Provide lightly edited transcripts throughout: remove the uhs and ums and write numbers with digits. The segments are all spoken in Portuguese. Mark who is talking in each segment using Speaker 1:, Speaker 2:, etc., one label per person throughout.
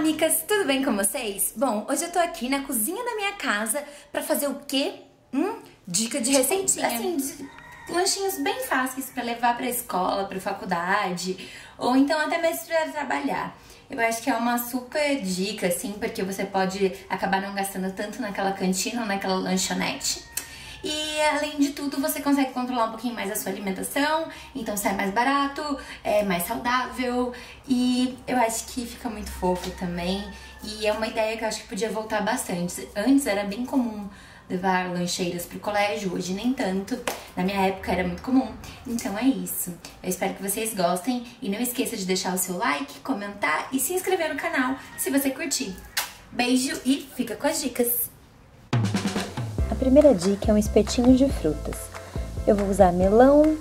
Speaker 1: micas, tudo bem com vocês? Bom, hoje eu tô aqui na cozinha da minha casa pra fazer o quê? Dica de receitinha. Assim, lanchinhos bem fáceis pra levar pra escola, pra faculdade, ou então até mesmo pra trabalhar. Eu acho que é uma super dica, assim, porque você pode acabar não gastando tanto naquela cantina ou naquela lanchonete. E além de tudo, você consegue controlar um pouquinho mais a sua alimentação, então sai mais barato, é mais saudável e eu acho que fica muito fofo também. E é uma ideia que eu acho que podia voltar bastante. Antes era bem comum levar lancheiras pro colégio, hoje nem tanto. Na minha época era muito comum. Então é isso. Eu espero que vocês gostem e não esqueça de deixar o seu like, comentar e se inscrever no canal se você curtir. Beijo e fica com as dicas!
Speaker 2: A primeira dica é um espetinho de frutas. Eu vou usar melão,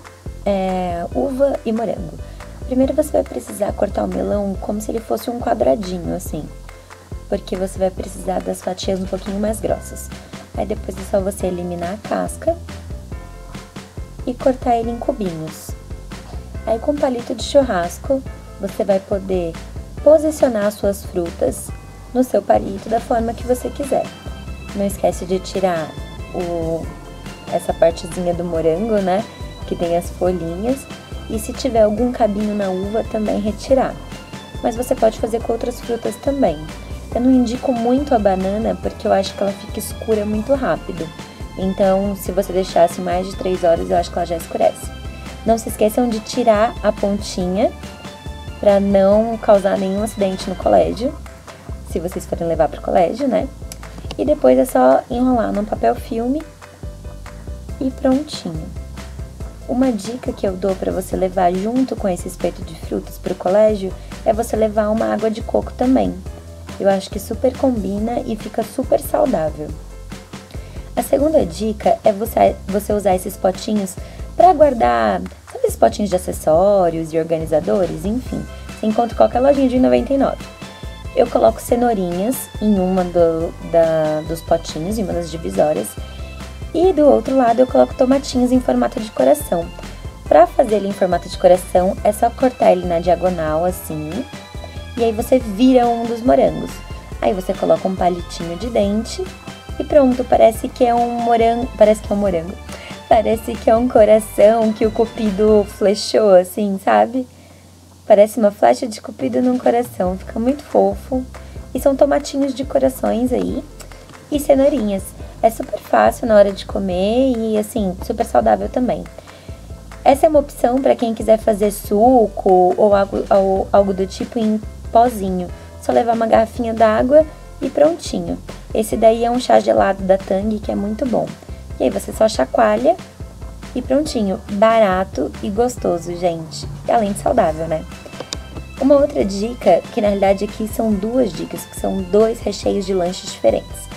Speaker 2: uva e morango. Primeiro você vai precisar cortar o melão como se ele fosse um quadradinho, assim. Porque você vai precisar das fatias um pouquinho mais grossas. Aí depois é só você eliminar a casca e cortar ele em cubinhos. Aí com palito de churrasco, você vai poder posicionar as suas frutas no seu palito da forma que você quiser. Não esquece de tirar essa partezinha do morango, né? Que tem as folhinhas. E se tiver algum cabinho na uva, também retirar. Mas você pode fazer com outras frutas também. Eu não indico muito a banana, porque eu acho que ela fica escura muito rápido. Então, se você deixasse mais de 3 horas, eu acho que ela já escurece. Não se esqueçam de tirar a pontinha, para não causar nenhum acidente no colégio. Se vocês forem levar para o colégio, né? E depois é só enrolar num papel filme e prontinho. Uma dica que eu dou para você levar junto com esse espeto de frutas para o colégio é você levar uma água de coco também. Eu acho que super combina e fica super saudável. A segunda dica é você usar esses potinhos para guardar, sabe esses potinhos de acessórios e organizadores? Enfim, você encontra em qualquer lojinha de 99. Eu coloco cenourinhas em uma dos potinhos, em uma das divisórias. E do outro lado eu coloco tomatinhos em formato de coração. Para fazer ele em formato de coração, é só cortar ele na diagonal, assim. E aí você vira um dos morangos. Aí você coloca um palitinho de dente e pronto, parece que é um morango. Parece que é um coração que o cupido flechou, assim, sabe? Parece uma flecha de cupido num coração, fica muito fofo. E são tomatinhos de corações aí e cenourinhas. É super fácil na hora de comer e, assim, super saudável também. Essa é uma opção para quem quiser fazer suco ou algo do tipo em pozinho. Só levar uma garrafinha d'água e prontinho. Esse daí é um chá gelado da Tang, que é muito bom. E aí você só chacoalha e prontinho. Barato e gostoso, gente. E além de saudável, né? Uma outra dica, que na realidade aqui são 2 dicas, que são 2 recheios de lanches diferentes.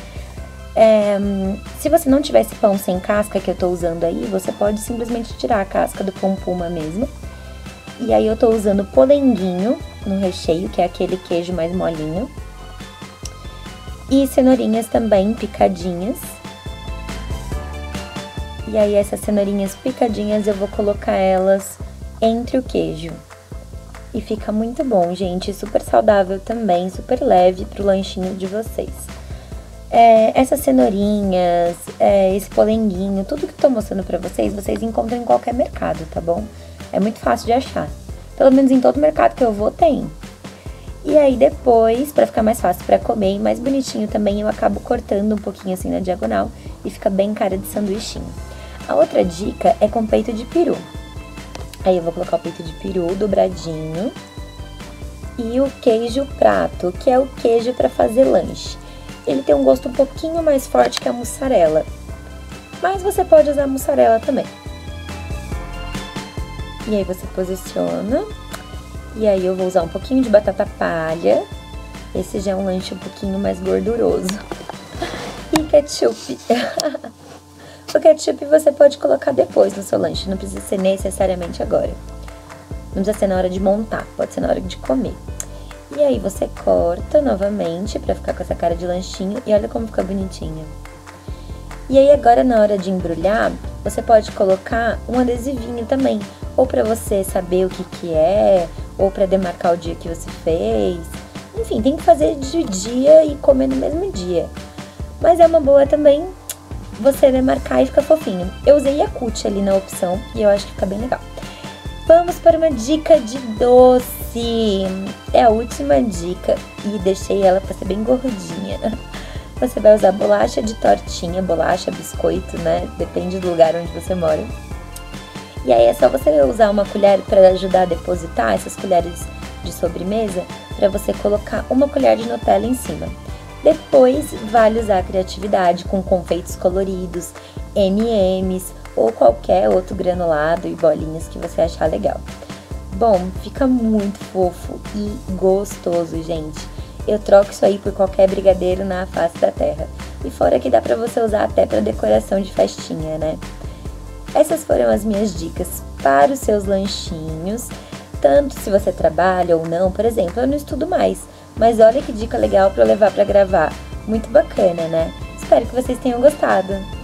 Speaker 2: Se você não tiver esse pão sem casca que eu tô usando aí, você pode simplesmente tirar a casca do pão puma mesmo. E aí eu tô usando polenguinho no recheio, que é aquele queijo mais molinho. E cenourinhas também picadinhas. E aí essas cenourinhas picadinhas eu vou colocar elas entre o queijo. E fica muito bom, gente, super saudável também, super leve pro lanchinho de vocês. Essas cenourinhas, esse polenguinho, tudo que eu tô mostrando pra vocês, vocês encontram em qualquer mercado, tá bom? É muito fácil de achar. Pelo menos em todo mercado que eu vou tem. E aí depois, pra ficar mais fácil pra comer e mais bonitinho também, eu acabo cortando um pouquinho assim na diagonal e fica bem cara de sanduichinho. A outra dica é com peito de peru. Aí eu vou colocar o peito de peru dobradinho e o queijo prato, que é o queijo para fazer lanche. Ele tem um gosto um pouquinho mais forte que a mussarela, mas você pode usar a mussarela também. E aí você posiciona, e aí eu vou usar um pouquinho de batata palha, esse já é um lanche um pouquinho mais gorduroso. E ketchup. O ketchup você pode colocar depois no seu lanche, não precisa ser necessariamente agora. Não precisa ser na hora de montar, pode ser na hora de comer. E aí você corta novamente pra ficar com essa cara de lanchinho e olha como fica bonitinho. E aí agora na hora de embrulhar, você pode colocar um adesivinho também, ou pra você saber o que que é, ou pra demarcar o dia que você fez. Enfim, tem que fazer de dia e comer no mesmo dia. Mas é uma boa também você demarcar e fica fofinho. Eu usei Yakult ali na opção e eu acho que fica bem legal. Vamos para uma dica de doce. É a última dica e deixei ela para ser bem gordinha. Você vai usar bolacha de tortinha, bolacha, biscoito, né? Depende do lugar onde você mora. E aí é só você usar uma colher para ajudar a depositar essas colheres de sobremesa, para você colocar uma colher de Nutella em cima. Depois vale usar a criatividade com confeitos coloridos, M&M's ou qualquer outro granulado e bolinhas que você achar legal. Bom, fica muito fofo e gostoso, gente. Eu troco isso aí por qualquer brigadeiro na face da terra. E fora que dá pra você usar até pra decoração de festinha, né? Essas foram as minhas dicas para os seus lanchinhos, tanto se você trabalha ou não. Por exemplo, eu não estudo mais, mas olha que dica legal para eu levar para gravar. Muito bacana, né? Espero que vocês tenham gostado.